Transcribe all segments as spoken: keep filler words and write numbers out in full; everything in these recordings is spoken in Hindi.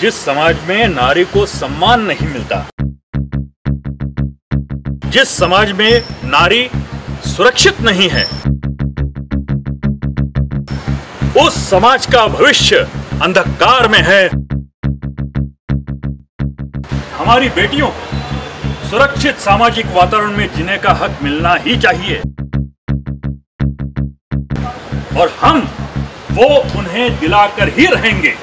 जिस समाज में नारी को सम्मान नहीं मिलता, जिस समाज में नारी सुरक्षित नहीं है, उस समाज का भविष्य अंधकार में है। हमारी बेटियों को सुरक्षित सामाजिक वातावरण में जीने का हक मिलना ही चाहिए और हम वो उन्हें दिलाकर ही रहेंगे।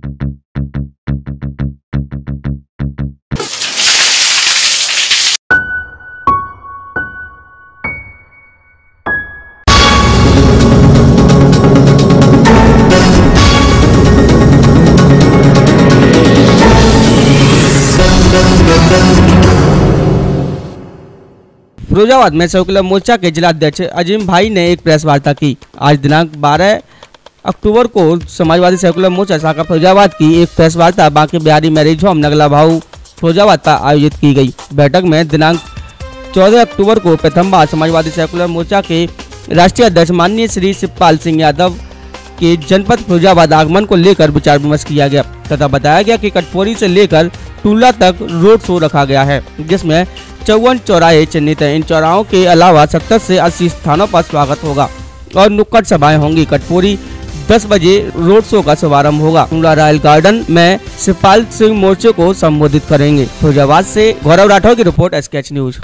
फिरोजाबाद में सेकुलर मोर्चा के जिलाध्यक्ष अजीम भाई ने एक प्रेस वार्ता की। आज दिनांक बारह अक्टूबर को समाजवादी सेकुलर मोर्चा शाखा फिरोजाबाद की एक प्रेस वार्ता बांके बिहारी मैरिज होम नगला भाऊ फिरोजाबाद पर आयोजित की गई। बैठक में दिनांक चौदह अक्टूबर को प्रथम बार समाजवादी सेकुलर मोर्चा के राष्ट्रीय अध्यक्ष माननीय श्री शिवपाल सिंह यादव के जनपद फिरोजाबाद आगमन को लेकर विचार विमर्श किया गया तथा बताया गया कि कटपोरी से लेकर टूला तक रोड शो रखा गया है, जिसमें चौवन चौराहे चिन्हित हैं। इन चौराहों के अलावा सत्तर से अस्सी स्थानों पर स्वागत होगा और नुक्कड़ सभाएं होंगी। कटपोरी दस बजे रोड शो का शुभारंभ होगा। टूला रॉयल गार्डन में शिवपाल सिंह मोर्चे को संबोधित करेंगे। फिरोजाबाद से गौरव राठौर की रिपोर्ट, एसकेएच न्यूज।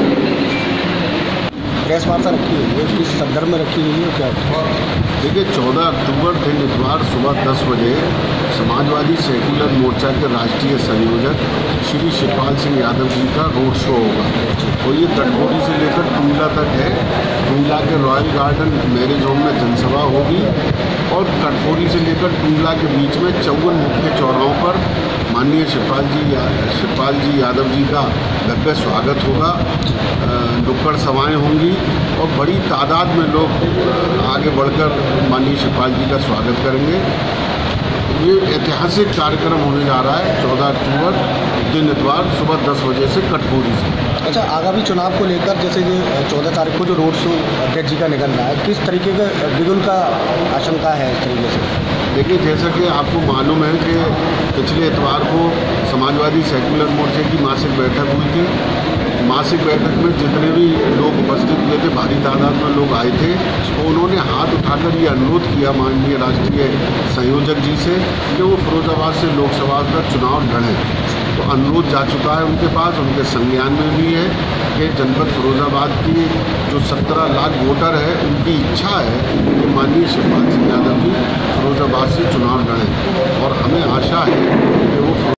प्रेस वार्ता रखी हुई है, किस संदर्भ में रखी हुई है क्या? देखिए, चौदह अक्टूबर दिन इतवार सुबह दस बजे समाजवादी सेकुलर मोर्चा के राष्ट्रीय संयोजक श्री शिवपाल सिंह यादव जी का रोड शो होगा। तो ये कटपोरी से लेकर टूला तक है। टूला के रॉयल गार्डन मैरिज होम में जनसभा होगी और कटपोरी से लेकर टूला के बीच में चौवन मुख्य चौराहों पर माननीय शिवपाल जी शिवपाल जी यादव जी का भव्य स्वागत होगा। नुक्कड़ सभाएँ होंगी और बड़ी तादाद में लोग आगे बढ़कर माननीय शिवपाल जी का स्वागत करेंगे। ये ऐतिहासिक कार्यक्रम होने जा रहा है चौदह अक्टूबर दिन इतवार सुबह दस बजे से कटपोरी से। अच्छा, आगामी चुनाव को लेकर जैसे ये चौदह तारीख को जो रोड शो अध्यक्ष जी का निकल रहा है, किस तरीके का बिगुल का आशंका है इस तरीके से? देखिए, जैसा कि आपको मालूम है कि पिछले इतवार को समाजवादी सेकुलर मोर्चे की मासिक बैठक हुई थी। मासिक बैठक में जितने भी लोग उपस्थित हुए थे, भारी तादाद में लोग आए थे, तो उन्होंने हाथ उठाकर ये अनुरोध किया माननीय राष्ट्रीय संयोजक जी से कि वो फिरोजाबाद से लोकसभा का चुनाव लड़ें। तो अनुरोध जा चुका है उनके पास, उनके संज्ञान में भी है कि जनपद फिरोजाबाद की जो सत्रह लाख वोटर है, उनकी इच्छा है कि माननीय शिवपाल सिंह यादव जी फिरोजाबाद से चुनाव लड़ें और हमें आशा है